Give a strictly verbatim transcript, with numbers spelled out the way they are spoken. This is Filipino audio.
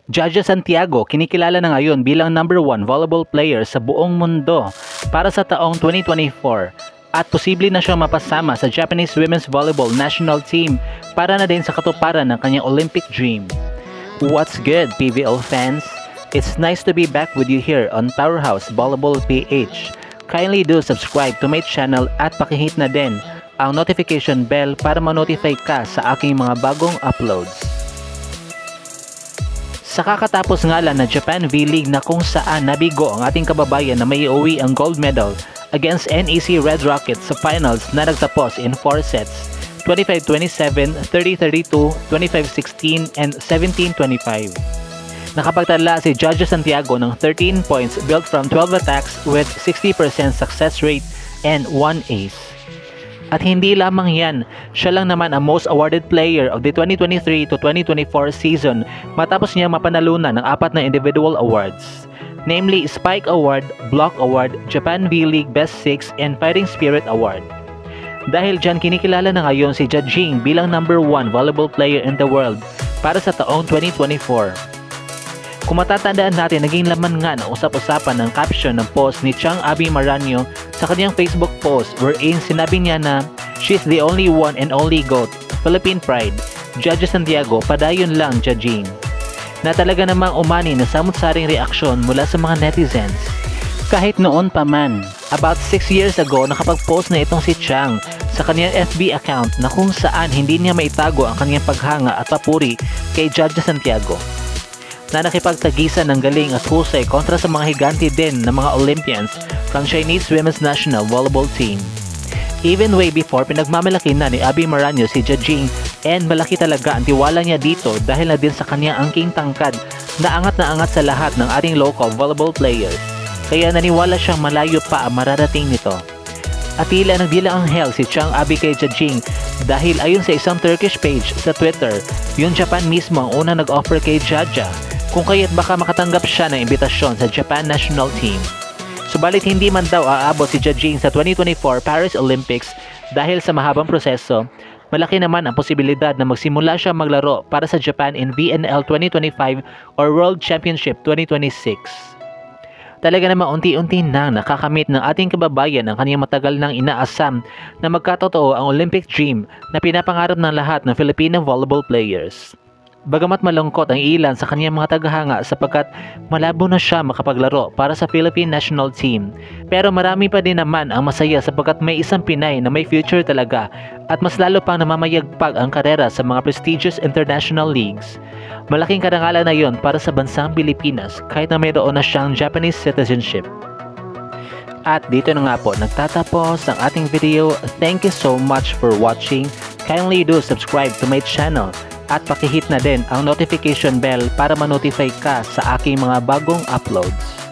Jaja Santiago kinikilala na ngayon bilang number one volleyball player sa buong mundo para sa taong twenty twenty-four at posible na siyang mapasama sa Japanese Women's Volleyball National Team para na din sa katuparan ng kanyang Olympic dream. What's good, P V L fans? It's nice to be back with you here on Powerhouse Volleyball P H. Kindly do subscribe to my channel at pakihit na din ang notification bell para ma-notify ka sa aking mga bagong uploads. Sa kakatapos nga lang na Japan V-League na kung saan nabigo ang ating kababayan na may uwi ang gold medal against N E C Red Rockets sa finals na nagtapos in four sets, twenty-five twenty-seven, thirty thirty-two, twenty-five sixteen, and seventeen twenty-five. Nakapagtala si Jaja Santiago ng thirteen points built from twelve attacks with sixty percent success rate and one ace. At hindi lamang yan, siya lang naman ang most awarded player of the twenty twenty-three to twenty twenty-four season matapos niya mapanalunan ng apat na individual awards, namely Spike Award, Block Award, Japan V-League Best six, and Fighting Spirit Award. Dahil dyan kinikilala na ngayon si Jia Jing bilang number one volleyball player in the world para sa taong twenty twenty-four. Kung matatandaan natin, naging laman nga ng usap-usapan ng caption ng post ni Chang Abby Maranyo sa kanyang Facebook post wherein sinabi niya na she's the only one and only GOAT, Philippine Pride, Jaja Santiago, padayon lang Jia Jing. Na talaga namang umani na samut-saring reaksyon mula sa mga netizens. Kahit noon pa man, about six years ago nakapag-post na itong si Chang sa kanyang F B account na kung saan hindi niya maitago ang kanyang paghanga at papuri kay Jaja Santiago, na nakipagtagisan ng galing at husay kontra sa mga higanti din ng mga Olympians from Chinese Women's National Volleyball Team. Even way before, pinagmamalaki na ni Abby Maranyo si Jia Jing, and malaki talaga ang tiwala niya dito dahil na din sa kanyang angking tangkad na angat na angat sa lahat ng ating local volleyball players. Kaya naniwala siyang malayo pa ang mararating nito. At tila nagdila ang hell si Chang Abby kay Jia Jing dahil ayon sa isang Turkish page sa Twitter, yung Japan mismo ang unang nag-offer kay Jaja kung kaya't baka makatanggap siya ng imbitasyon sa Japan National Team. Subalit hindi man daw aabot si Jia Jing sa twenty twenty-four Paris Olympics dahil sa mahabang proseso, malaki naman ang posibilidad na magsimula siya maglaro para sa Japan in V N L twenty twenty-five or World Championship twenty twenty-six. Talaga namang unti-unti nang nakakamit ng ating kababayan ang kanyang matagal nang inaasam na magkatotoo ang Olympic dream na pinapangarap ng lahat ng Filipino volleyball players. Bagamat malungkot ang ilan sa kanyang mga tagahanga sapagkat malabo na siya makapaglaro para sa Philippine National Team, pero marami pa din naman ang masaya sapagkat may isang Pinay na may future talaga at mas lalo pang namamayagpag ang karera sa mga prestigious international leagues. Malaking karangalan na yon para sa bansang Pilipinas kahit na mayroon na siyang Japanese citizenship. At dito na nga po nagtatapos ang ating video. Thank you so much for watching. Kindly do subscribe to my channel at pakihit na din ang notification bell para ma-notify ka sa aking mga bagong uploads.